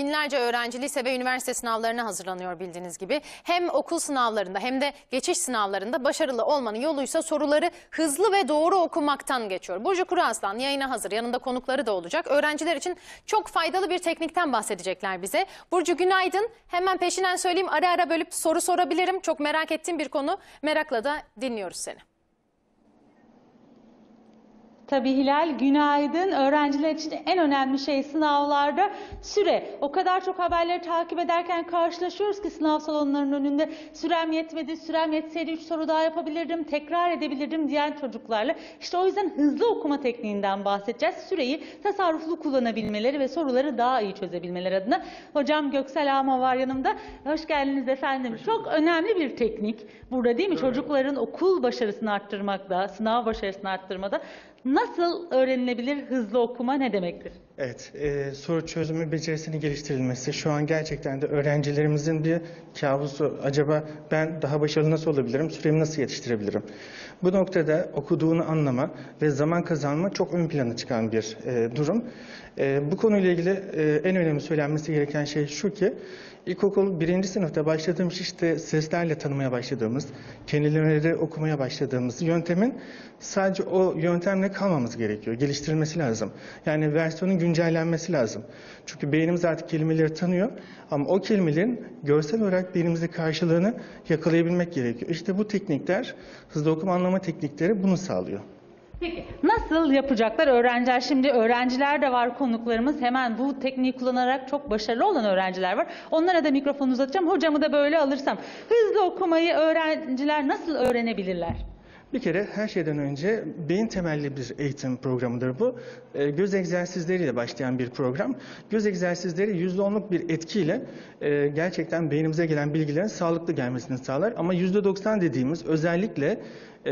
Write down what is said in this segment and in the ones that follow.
binlerce öğrenci lise ve üniversite sınavlarına hazırlanıyor bildiğiniz gibi. Hem okul sınavlarında hem de geçiş sınavlarında başarılı olmanın yoluysa soruları hızlı ve doğru okumaktan geçiyor. Burcu Kuruaslan yayına hazır. Yanında konukları da olacak. Öğrenciler için çok faydalı bir teknikten bahsedecekler bize. Burcu günaydın. Hemen peşinden söyleyeyim, ara ara bölüp soru sorabilirim. Çok merak ettiğim bir konu. Merakla da dinliyoruz seni. Tabii Hilal, günaydın. Öğrenciler için en önemli şey sınavlarda süre. O kadar çok haberleri takip ederken karşılaşıyoruz ki sınav salonlarının önünde sürem yetmedi, sürem yetseydi 3 soru daha yapabilirdim, tekrar edebilirdim diyen çocuklarla. İşte o yüzden hızlı okuma tekniğinden bahsedeceğiz. Süreyi tasarruflu kullanabilmeleri ve soruları daha iyi çözebilmeleri adına. Hocam Göksel Ama var yanımda. Hoş geldiniz efendim. Çok önemli bir teknik burada değil mi? Evet. Çocukların okul başarısını arttırmakta, sınav başarısını arttırmada. Nasıl öğrenilebilir hızlı okuma, ne demektir? Evet, soru çözümü becerisinin geliştirilmesi şu an gerçekten de öğrencilerimizin bir kabusu. Acaba ben daha başarılı nasıl olabilirim, süremi nasıl yetiştirebilirim? Bu noktada okuduğunu anlama ve zaman kazanma çok ön plana çıkan bir durum. Bu konuyla ilgili en önemli söylenmesi gereken şey şu ki, İlkokul 1. sınıfta başladığımız işte seslerle tanımaya başladığımız, kelimeleri okumaya başladığımız yöntemin sadece o yöntemle kalmamız gerekiyor. Geliştirilmesi lazım. Yani versiyonun güncellenmesi lazım. Çünkü beynimiz artık kelimeleri tanıyor ama o kelimelerin görsel olarak beynimizde karşılığını yakalayabilmek gerekiyor. İşte bu teknikler, hızlı okuma anlama teknikleri bunu sağlıyor. Peki nasıl yapacaklar öğrenciler? Şimdi öğrenciler de var konuklarımız. Hemen bu tekniği kullanarak çok başarılı olan öğrenciler var. Onlara da mikrofonu uzatacağım. Hocamı da böyle alırsam. Hızlı okumayı öğrenciler nasıl öğrenebilirler? Bir kere her şeyden önce beyin temelli bir eğitim programıdır bu. Göz egzersizleriyle başlayan bir program. Göz egzersizleri %10'luk bir etkiyle gerçekten beynimize gelen bilgilerin sağlıklı gelmesini sağlar. Ama %90 dediğimiz özellikle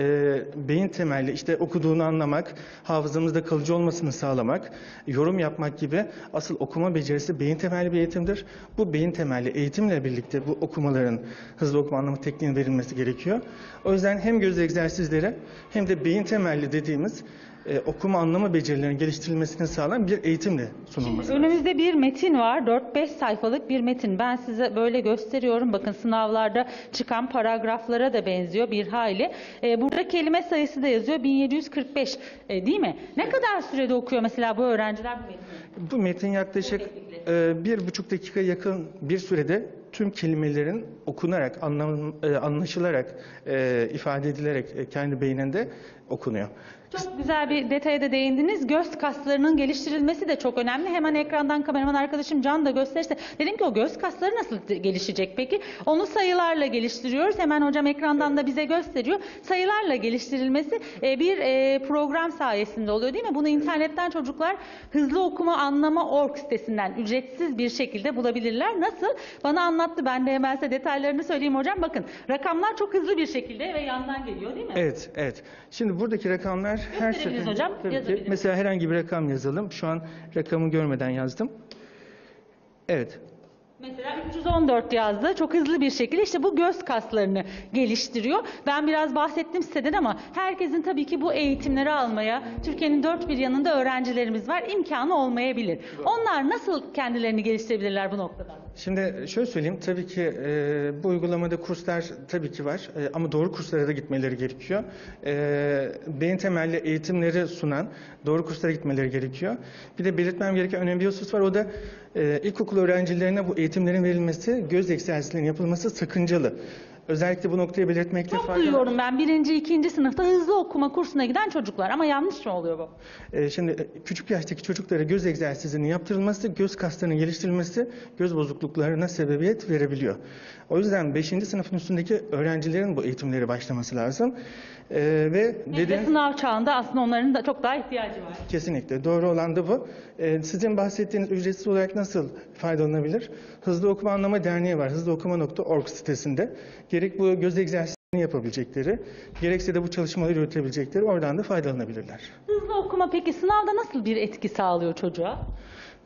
beyin temelli işte okuduğunu anlamak, hafızamızda kalıcı olmasını sağlamak, yorum yapmak gibi asıl okuma becerisi beyin temelli bir eğitimdir. Bu beyin temelli eğitimle birlikte bu okumaların hızlı okuma anlama tekniğinin verilmesi gerekiyor. O yüzden hem göz egzersizleri hem de beyin temelli dediğimiz okuma anlama becerilerinin geliştirilmesini sağlayan bir eğitimle sunulması. Önümüzde bir metin var. 4-5 sayfalık bir metin. Ben size böyle gösteriyorum. Bakın sınavlarda çıkan paragraflara da benziyor bir hayli. Burada kelime sayısı da yazıyor. 1745 değil mi? Ne kadar sürede okuyor mesela bu öğrenciler bu metni? Bu metin yaklaşık 1,5 dakika yakın bir sürede tüm kelimelerin okunarak, anlaşılarak, ifade edilerek kendi beyninde okunuyor. Çok güzel bir detaya da değindiniz. Göz kaslarının geliştirilmesi de çok önemli. Hemen ekrandan kameraman arkadaşım Can da gösterirse. Dedim ki o göz kasları nasıl gelişecek peki? Onu sayılarla geliştiriyoruz. Hemen hocam ekrandan da bize gösteriyor. Sayılarla geliştirilmesi bir program sayesinde oluyor değil mi? Bunu internetten çocuklar hızlı okuma anlama org sitesinden ücretsiz bir şekilde bulabilirler. Nasıl? Bana anlattı. Ben de hemen size detaylarını söyleyeyim hocam. Bakın rakamlar çok hızlı bir şekilde ve yandan geliyor değil mi? Evet, evet. Şimdi buradaki rakamlar her seferinde hocam. Mesela herhangi bir rakam yazalım. Şu an rakamı görmeden yazdım. Evet. Mesela 314 yazdı. Çok hızlı bir şekilde işte bu göz kaslarını geliştiriyor. Ben biraz bahsettim siteden ama herkesin tabii ki bu eğitimleri almaya, Türkiye'nin dört bir yanında öğrencilerimiz var, imkanı olmayabilir. Onlar nasıl kendilerini geliştirebilirler bu noktada? Şimdi şöyle söyleyeyim, tabii ki bu uygulamada kurslar tabii ki var ama doğru kurslara da gitmeleri gerekiyor. Beyin temelli eğitimleri sunan doğru kurslara gitmeleri gerekiyor. Bir de belirtmem gereken önemli bir husus var, o da ilkokul öğrencilerine bu eğitimlerin verilmesi, göz egzersizlerinin yapılması sakıncalı. Özellikle bu noktayı belirtmekte fayda var. Çok duyuyorum ben 1. 2. sınıfta hızlı okuma kursuna giden çocuklar ama yanlış mı oluyor bu? Şimdi küçük yaştaki çocuklara göz egzersizinin yaptırılması, göz kaslarının geliştirilmesi göz bozukluklarına sebebiyet verebiliyor. O yüzden 5. sınıfın üstündeki öğrencilerin bu eğitimleri başlaması lazım. Ve sınav çağında aslında onların da çok daha ihtiyacı var. Kesinlikle. Doğru olan da bu. Sizin bahsettiğiniz ücretsiz olarak nasıl faydalanabilir? Hızlı Okuma Anlama Derneği var. hızlıokuma.org sitesinde. Gerek bu göz egzersizini yapabilecekleri, gerekse de bu çalışmaları yürütebilecekleri oradan da faydalanabilirler. Hızlı okuma peki sınavda nasıl bir etki sağlıyor çocuğa?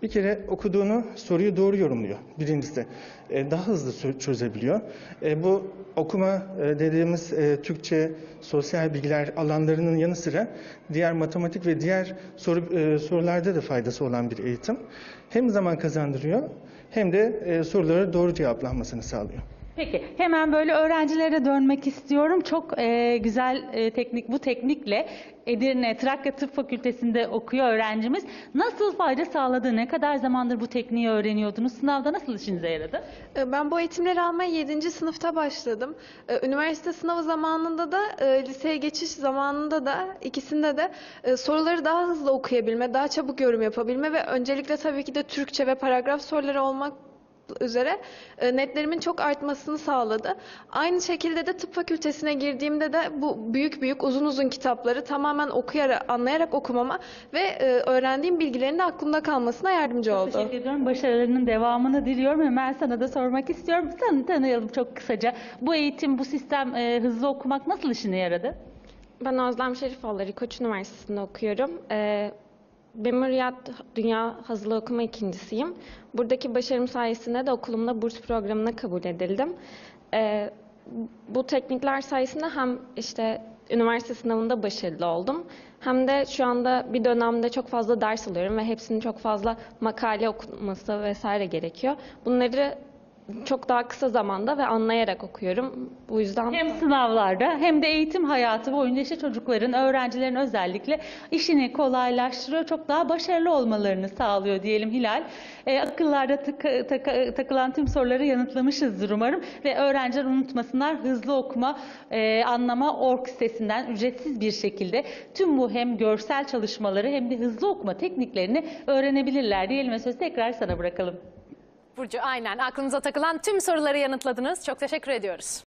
Bir kere okuduğunu soruyu doğru yorumluyor birincisi. Daha hızlı çözebiliyor. Bu okuma dediğimiz Türkçe, sosyal bilgiler alanlarının yanı sıra diğer matematik ve diğer sorularda da faydası olan bir eğitim. Hem zaman kazandırıyor hem de sorulara doğru cevaplanmasını sağlıyor. Peki hemen böyle öğrencilere dönmek istiyorum. Çok güzel bu teknikle Edirne Trakya Tıp Fakültesi'nde okuyor öğrencimiz. Nasıl fayda sağladı? Ne kadar zamandır bu tekniği öğreniyordunuz? Sınavda nasıl işinize yaradı? Ben bu eğitimleri almaya 7. sınıfta başladım. Üniversite sınavı zamanında da, liseye geçiş zamanında da ikisinde de soruları daha hızlı okuyabilme, daha çabuk yorum yapabilme ve öncelikle tabii ki de Türkçe ve paragraf soruları olmak üzere netlerimin çok artmasını sağladı. Aynı şekilde de tıp fakültesine girdiğimde de bu büyük uzun kitapları tamamen okuyarak, anlayarak okumama ve öğrendiğim bilgilerin de aklımda kalmasına yardımcı oldu. Teşekkür ediyorum. Başarılarının devamını diliyorum. Hemen sana da sormak istiyorum. Seni tanıyalım çok kısaca. Bu eğitim, bu sistem hızlı okumak nasıl işine yaradı? Ben Özlem Şerifoğlu, Koç Üniversitesi'nde okuyorum. Memuriyet Dünya Hazırlığı Okuma ikincisiyim. Buradaki başarım sayesinde de okulumda burs programına kabul edildim. Bu teknikler sayesinde hem işte üniversite sınavında başarılı oldum, hem de şu anda bir dönemde çok fazla ders alıyorum ve hepsinin çok fazla makale okunması vesaire gerekiyor. Bunları çok daha kısa zamanda ve anlayarak okuyorum. Bu yüzden Hem sınavlarda hem de eğitim hayatı boyunca işte çocukların, öğrencilerin özellikle işini kolaylaştırıyor. Çok daha başarılı olmalarını sağlıyor diyelim Hilal. Akıllarda takılan tüm soruları yanıtlamışızdır umarım. Ve öğrenciler unutmasınlar, hızlı okuma, anlama org sitesinden ücretsiz bir şekilde tüm bu hem görsel çalışmaları hem de hızlı okuma tekniklerini öğrenebilirler diyelim ve sözü tekrar sana bırakalım. Burcu, aynen aklınıza takılan tüm soruları yanıtladınız. Çok teşekkür ediyoruz.